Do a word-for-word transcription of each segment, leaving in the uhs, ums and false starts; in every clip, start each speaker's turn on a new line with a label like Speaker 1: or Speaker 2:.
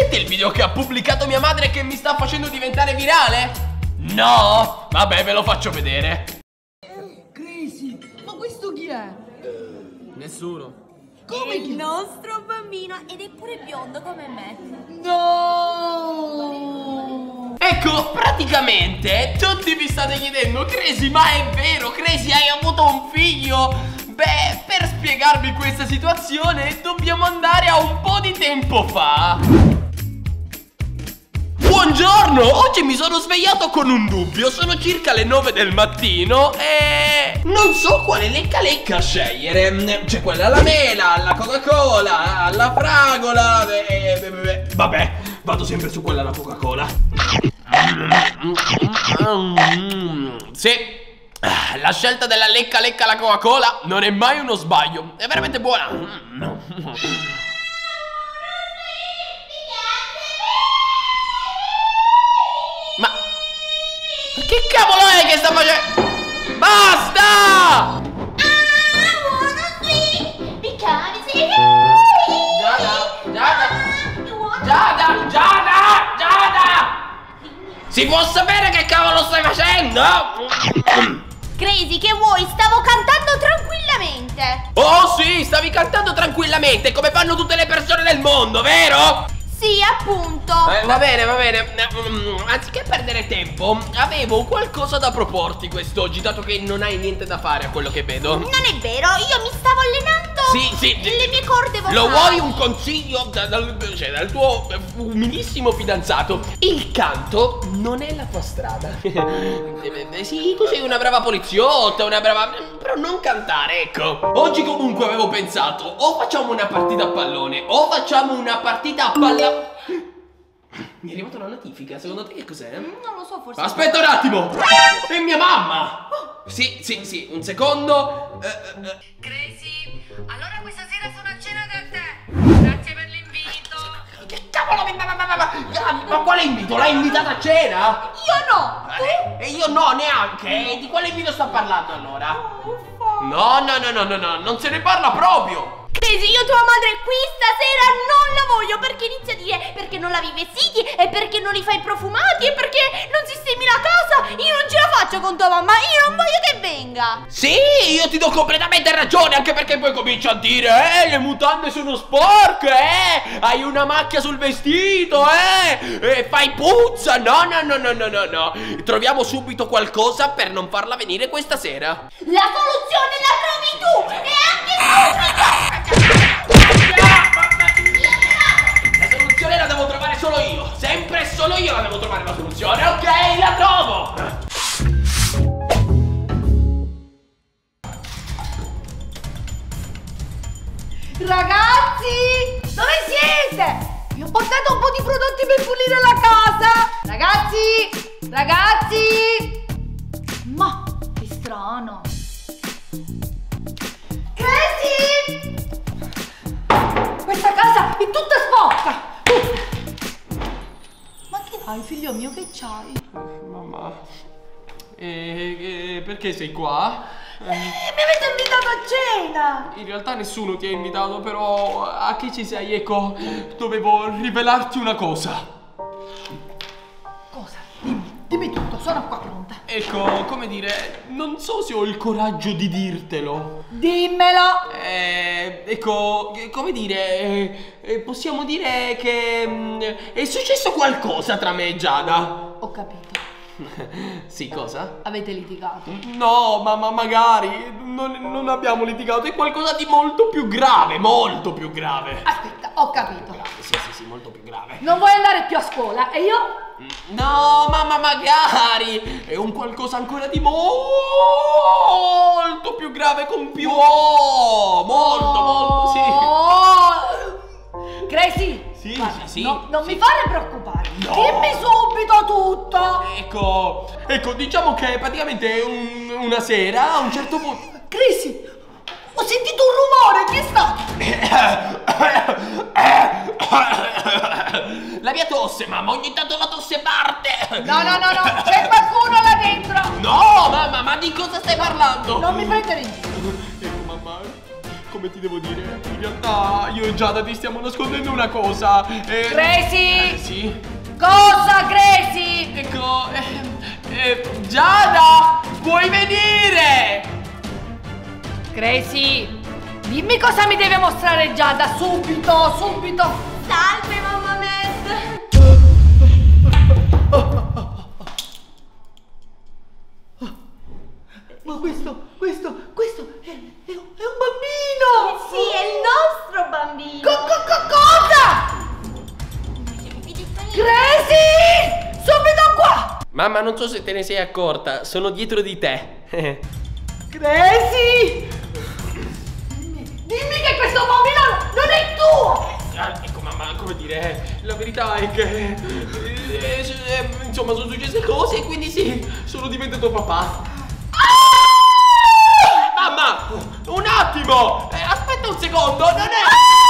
Speaker 1: Vedete il video che ha pubblicato mia madre che mi sta facendo diventare virale? No? Vabbè, ve lo faccio vedere.
Speaker 2: Crazy, ma questo chi è?
Speaker 1: Nessuno.
Speaker 2: Come
Speaker 3: il
Speaker 2: chi?
Speaker 3: nostro bambino, ed è pure biondo come me.
Speaker 2: No!
Speaker 1: Ecco, praticamente tutti vi state chiedendo: Crazy, ma è vero? Crazy, hai avuto un figlio? Beh, per spiegarvi questa situazione dobbiamo andare a un po' di tempo fa. Buongiorno, oggi mi sono svegliato con un dubbio. Sono circa le nove del mattino e non so quale lecca lecca scegliere. C'è quella alla mela, alla Coca-Cola, alla fragola e... Vabbè, vado sempre su quella alla Coca-Cola. Sì, la scelta della lecca lecca alla Coca-Cola non è mai uno sbaglio. È veramente buona. Ma che cavolo è che sta facendo? Basta!
Speaker 3: I wanna see because it's
Speaker 1: Giada, Giada, Giada, Giada, Giada! Si può sapere che cavolo stai facendo?
Speaker 3: Crazy, che vuoi? Stavo cantando tranquillamente.
Speaker 1: Oh sì, stavi cantando tranquillamente come fanno tutte le persone del mondo, vero?
Speaker 3: Sì, appunto.
Speaker 1: Eh, va bene, va bene. Mm, Anziché perdere tempo, avevo qualcosa da proporti quest'oggi, dato che non hai niente da fare a quello che vedo.
Speaker 3: Non è vero, io mi stavo allenando.
Speaker 1: Sì, sì.
Speaker 3: Le mie corde vocali.
Speaker 1: Lo vuoi un consiglio da- dal, cioè, dal tuo umilissimo fidanzato? Il canto non è la tua strada. Eh, Sì, tu sei una brava poliziotta, una brava... però non cantare, ecco. Oggi comunque avevo pensato, o facciamo una partita a pallone, o facciamo una partita a palla... Mi è arrivata una notifica, secondo te che cos'è?
Speaker 3: Non lo so, forse.
Speaker 1: Aspetta un attimo! È mia mamma! Sì, sì, sì, un secondo. Eh, eh, eh.
Speaker 4: Crazy, allora questa sera sono a cena da te. Grazie per l'invito.
Speaker 1: Che cavolo mi... Ma, ma, ma, ma, ma quale invito? L'hai invitata a cena?
Speaker 3: Io no.
Speaker 1: Eh, E io no, neanche. Di quale invito sta parlando allora? No, no, no, no, no, no, non se ne parla proprio.
Speaker 3: Crazy, io tua madre qui stasera non la voglio, perché inizia a dire perché non lavi i vestiti e perché non li fai profumati e perché non sistemi la casa. Io non ce la faccio con tua mamma, io non voglio che venga.
Speaker 1: Sì, io ti do completamente ragione, anche perché poi comincia a dire: Eh, le mutande sono sporche, eh hai una macchia sul vestito, eh E fai puzza. No, no, no, no, no, no, no. Troviamo subito qualcosa per non farla venire questa sera.
Speaker 3: La soluzione la trovi tu e anche subito.
Speaker 1: La soluzione la devo trovare solo io. Sempre e solo io la devo trovare la soluzione. Ok, la trovo.
Speaker 2: Ragazzi, dove siete? Vi ho portato un po' di prodotti per pulire la casa. Ragazzi, ragazzi. Ma che strano. Crazy! Questa casa è tutta sporca. Ma che hai, figlio mio, che c'hai?
Speaker 1: Mamma, e, e perché sei qua?
Speaker 2: Eh, mi avete invitato a cena.
Speaker 1: In realtà nessuno ti ha invitato, però a che ci sei? Ecco, dovevo rivelarti una cosa.
Speaker 2: Cosa? Dimmi, dimmi tutto, sono qua pronta.
Speaker 1: Ecco, come dire, non so se ho il coraggio di dirtelo.
Speaker 2: Dimmelo.
Speaker 1: Eh, ecco, eh, come dire, eh, eh, possiamo dire che mm, è successo qualcosa tra me e Giada.
Speaker 2: Ho capito.
Speaker 1: Sì, cosa?
Speaker 2: Avete litigato.
Speaker 1: No, ma, ma magari non, non abbiamo litigato, è qualcosa di molto più grave, molto più grave.
Speaker 2: Aspetta, ho capito.
Speaker 1: Grave, sì, sì, sì, molto più grave.
Speaker 2: Non vuoi andare più a scuola e io?
Speaker 1: No, ma, ma magari è un qualcosa ancora di molto più grave con più O. Molto, molto, sì.
Speaker 2: Oh. Crazy.
Speaker 1: Sì,
Speaker 2: Guarda,
Speaker 1: sì, sì.
Speaker 2: no, non
Speaker 1: Sì.
Speaker 2: mi fare preoccupare.
Speaker 1: No.
Speaker 2: Dimmi subito tutto.
Speaker 1: Ecco, ecco, diciamo che praticamente un- una sera a un certo punto...
Speaker 2: Crazy, ho sentito un rumore, chi è stato?
Speaker 1: La mia tosse, mamma, ogni tanto la tosse parte.
Speaker 2: No, no, no, no, c'è qualcuno là dentro.
Speaker 1: No, mamma, ma di cosa stai parlando?
Speaker 2: Non mi prendere in giro.
Speaker 1: Ecco, mamma, come ti devo dire? In realtà io e Giada ti stiamo nascondendo una cosa. Eh,
Speaker 2: Crazy!
Speaker 1: Eh, sì.
Speaker 2: Cosa, Crazy?
Speaker 1: Ecco, eh, eh, Giada, puoi venire?
Speaker 2: Crazy, dimmi cosa mi deve mostrare Giada, subito, subito.
Speaker 3: Salve, mamma Mad.
Speaker 2: Ma questo, questo, questo è, è, è un bambino!
Speaker 3: Sì, è il nostro bambino.
Speaker 2: Co, co, co, cosa? Crazy! Subito qua!
Speaker 1: Mamma, non so se te ne sei accorta, sono dietro di te.
Speaker 2: Crazy! Dimmi, dimmi che questo bambino non è tuo!
Speaker 1: Ah, ecco mamma, come dire, la verità è che eh, eh, insomma sono successe cose e quindi sì, sono diventato papà. Ah! Mamma, un attimo, eh, aspetta un secondo, non è...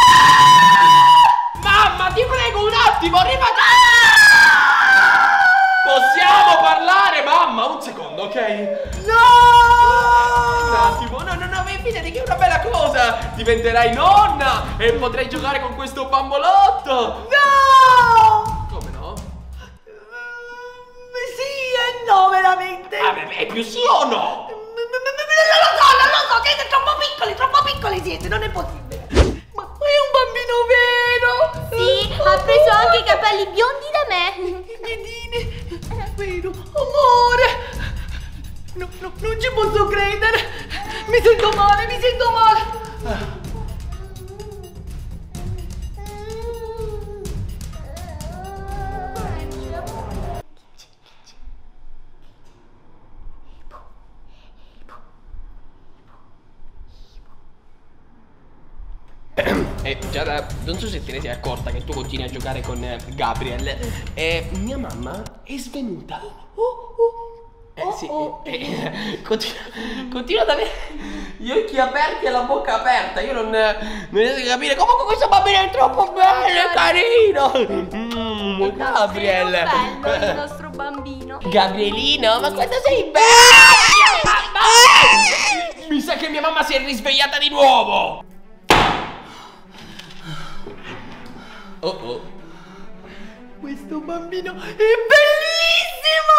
Speaker 1: Ah! Mamma, ti prego un attimo, rifaccia... Ah! Possiamo parlare, mamma, un secondo, ok?
Speaker 2: No!
Speaker 1: Un attimo, no, no, no, fidati che è una bella cosa. Diventerai nonna e potrai giocare con questo bambolotto.
Speaker 2: No!
Speaker 1: Come no?
Speaker 2: Mm, sì e no, veramente.
Speaker 1: Ah, beh, è più sì o no?
Speaker 2: Non lo so, non lo so, siete troppo piccoli, troppo piccoli siete, non è possibile. Ma è un bambino vero?
Speaker 3: Sì, ha preso anche i capelli biondi da me.
Speaker 2: Piedine, vero, amore. No, no, non ci posso credere. Mi sento male, mi sento male.
Speaker 1: Eh, Giada, non so se te ne sei accorta che tu continui a giocare con eh, Gabriel. Eh, mia mamma è svenuta.
Speaker 2: Oh, oh,
Speaker 1: Eh sì,
Speaker 2: oh,
Speaker 1: eh, eh, continua, continua ad avere gli occhi aperti e la bocca aperta. Io non, non riesco a capire. Comunque questo bambino è troppo bello e carino. Mm, Gabriel.
Speaker 3: È bello il nostro bambino.
Speaker 1: Gabrielino, ma quando sei bello! Mamma! Mi sa che mia mamma si è risvegliata di nuovo. Oh oh.
Speaker 2: questo bambino è bellissimo,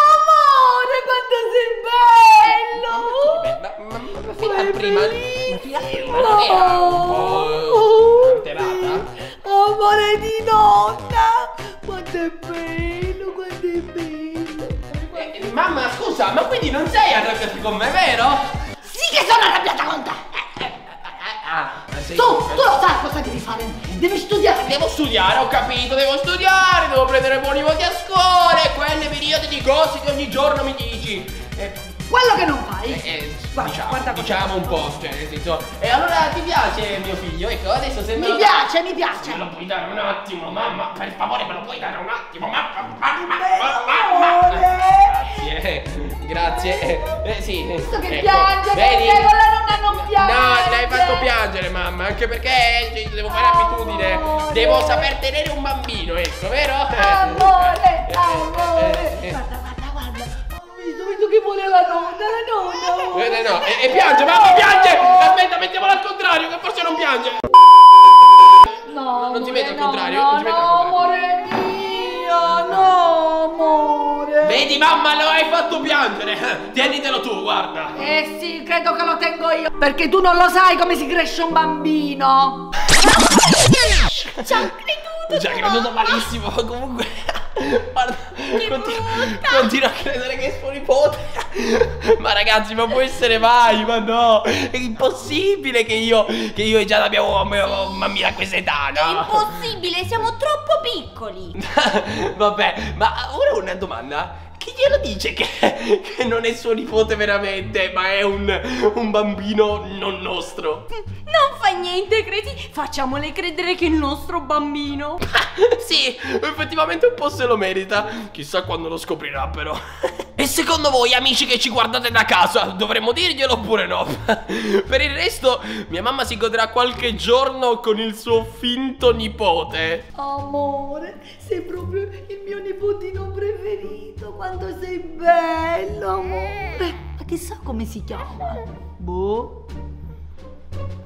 Speaker 2: amore, quanto sei bello!
Speaker 1: Ma, ma, ma, ma fino a
Speaker 2: È
Speaker 1: prima, ma fino a prima non
Speaker 2: bellissimo!
Speaker 1: era un po' alterata?
Speaker 2: Amore di nonna, quanto è bello, quanto è bello!
Speaker 1: Eh, mamma, scusa, ma quindi non sei arrabbiata con me, vero?
Speaker 2: Sì che sono arrabbiata con te!
Speaker 1: Ah, sei
Speaker 2: Tu, tu lo sai cosa devi fare? Devi studiare!
Speaker 1: Devo studiare, ho capito, devo studiare, devo prendere buoni voti a scuola e quelle milioni di cose che ogni giorno mi dici. Eh,
Speaker 2: Quello che non fai!
Speaker 1: eh, eh,
Speaker 2: Guarda,
Speaker 1: diciamo,
Speaker 2: guarda,
Speaker 1: diciamo un po', cioè, nel senso. E allora ti piace mio figlio? Ecco, adesso se me
Speaker 2: Mi
Speaker 1: lo
Speaker 2: piace, mi piace!
Speaker 1: Me lo puoi dare un attimo, mamma? Per favore, me lo puoi dare un attimo, mamma? Mamma,
Speaker 2: Amore!
Speaker 1: Grazie, grazie. Eh, eh, sì.
Speaker 2: Visto che
Speaker 1: ecco,
Speaker 2: piange,
Speaker 1: vedi?
Speaker 2: perché con la nonna non piange!
Speaker 1: No, l'hai fatto piangere, mamma, anche perché eh, devo fare abitudine.
Speaker 2: Amore.
Speaker 1: Devo saper tenere un bambino, ecco, vero?
Speaker 2: Amore,
Speaker 1: Eh,
Speaker 2: amore!
Speaker 1: eh, eh.
Speaker 2: Guarda, guarda, guarda! Ho visto, ho visto che vuole la nonna, la nonna! amore.
Speaker 1: Eh, no, e, e piange, mamma, piange! Aspetta, mettiamola al contrario, che forse non piange.
Speaker 2: No,
Speaker 1: non si
Speaker 2: amore,
Speaker 1: mette al
Speaker 2: no,
Speaker 1: contrario,
Speaker 2: no,
Speaker 1: non si mette al
Speaker 2: no,
Speaker 1: contrario.
Speaker 2: amore mio, no, amore!
Speaker 1: Vedi, mamma, lo hai fatto piangere. Tienitelo tu, guarda.
Speaker 2: Eh sì, credo che lo tengo io. Perché tu non lo sai come si cresce un bambino.
Speaker 3: Ci ha creduto!
Speaker 1: Ci ha creduto malissimo. Comunque, guarda, continua, continua a credere che è suo nipote. Ma ragazzi, ma può essere mai? Ma no, è impossibile che io, che io e Giada abbiamo un bambino a questa età, no?
Speaker 3: Impossibile, siamo troppo piccoli.
Speaker 1: Vabbè, ma ora una domanda. Chi glielo dice che, che non è suo nipote veramente, ma è un, un bambino non nostro?
Speaker 3: Non fa niente, Crazy. Facciamole credere che è il nostro bambino.
Speaker 1: Sì, effettivamente un po' se lo merita. Chissà quando lo scoprirà però. E secondo voi, amici che ci guardate da casa, dovremmo dirglielo oppure no? Per il resto, mia mamma si godrà qualche giorno con il suo finto nipote.
Speaker 2: Amore, sei proprio il mio nipotino preferito. Quanto sei bello, amore. Ma chissà come si chiama. Boh.